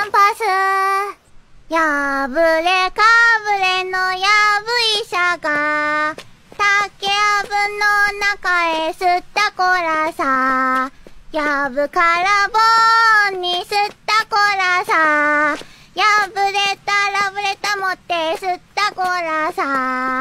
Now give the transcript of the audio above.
ンパス。やぶれかぶれのやぶ医者が、竹やぶの中へ吸ったこらさ。やぶから棒に吸ったこらさ。やぶれたらぶれた持って吸ったこらさ。